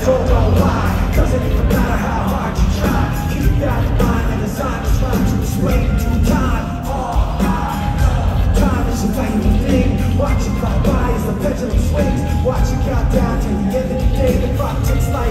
don't know why, cause it doesn't matter how hard you try. Keep that in mind and design is trying to explain due time. Time is a valuable thing. Watch it fly by as the pendulum swings. Watch it count down to the end of the day. The clock ticks like